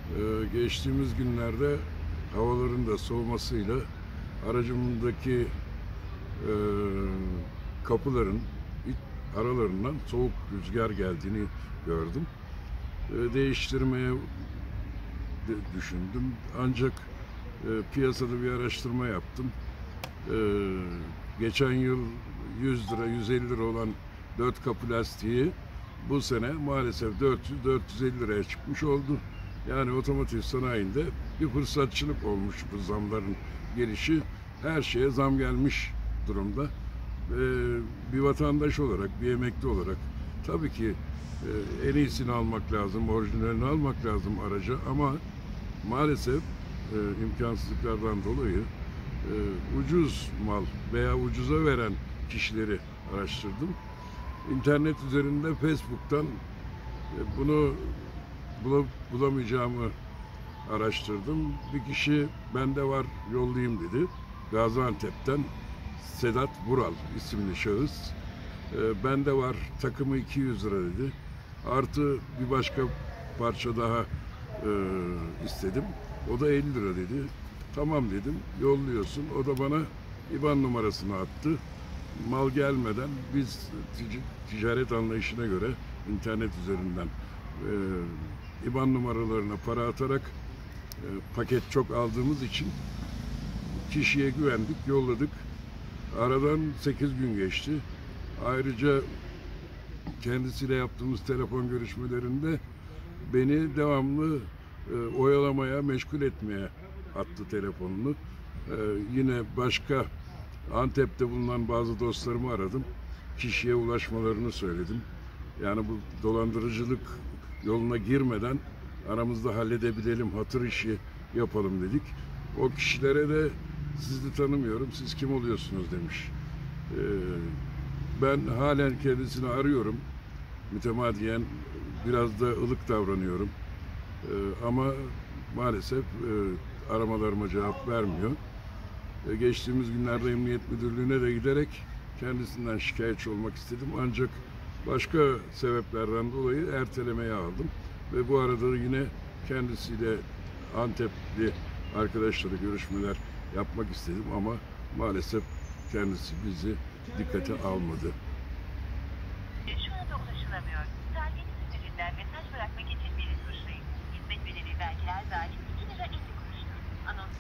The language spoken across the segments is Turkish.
Geçtiğimiz günlerde havaların da soğumasıyla aracımdaki e, kapıların aralarından soğuk rüzgar geldiğini gördüm. Değiştirmeye düşündüm. Ancak piyasada bir araştırma yaptım. Geçen yıl 100 lira, 150 lira olan 4 kapı lastiği bu sene maalesef 400-450 liraya çıkmış oldu. Yani otomotiv sanayinde bir fırsatçılık olmuş bu zamların gelişi. Her şeye zam gelmiş durumda. Bir vatandaş olarak, bir emekli olarak tabii ki en iyisini almak lazım, orijinalini almak lazım araca ama maalesef imkansızlıklardan dolayı ucuz mal veya ucuza veren kişileri araştırdım. İnternet üzerinde Facebook'tan bunu bulamayacağımı araştırdım. Bir kişi bende var yollayayım dedi. Gaziantep'ten Sedat Vural isimli şahıs. Bende var takımı 200 lira dedi. Artı bir başka parça daha istedim. O da 50 lira dedi. Tamam dedim. Yolluyorsun. O da bana IBAN numarasını attı. Mal gelmeden biz ticaret anlayışına göre internet üzerinden IBAN numaralarına para atarak paket çok aldığımız için kişiye güvendik, yolladık. Aradan 8 gün geçti. Ayrıca kendisiyle yaptığımız telefon görüşmelerinde beni devamlı oyalamaya, meşgul etmeye attı telefonunu. Yine başka Antep'te bulunan bazı dostlarımı aradım. Kişiye ulaşmalarını söyledim. Yani bu dolandırıcılık yoluna girmeden aramızda halledebilelim, hatır işi yapalım dedik. O kişilere de sizi tanımıyorum, siz kim oluyorsunuz demiş. Ben halen kendisini arıyorum. Mütemadiyen biraz da ılık davranıyorum. Ama maalesef aramalarıma cevap vermiyor. Geçtiğimiz günlerde Emniyet Müdürlüğü'ne de giderek kendisinden şikayetçi olmak istedim. Ancak başka sebeplerden dolayı ertelemeye aldım. Ve bu arada yine kendisiyle Antepli arkadaşlarla görüşmeler yapmak istedim ama maalesef kendisi bizi dikkate almadı. Şu anda ulaşılamıyor. Target üzerinden mesaj bırakmak için biri tuşlayın. Hizmet bedeli vergiler dahil 2 lira 50 kuruştur. Anons.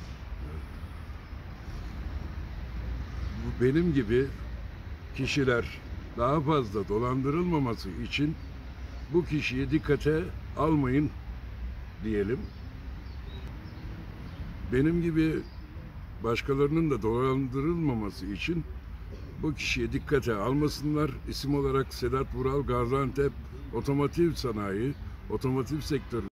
Bu benim gibi kişiler daha fazla dolandırılmaması için bu kişiyi dikkate almayın diyelim. Benim gibi başkalarının da dolandırılmaması için bu kişiye dikkate almasınlar. İsim olarak Sedat Vural, Gaziantep Otomotiv Sanayi, otomotiv sektörü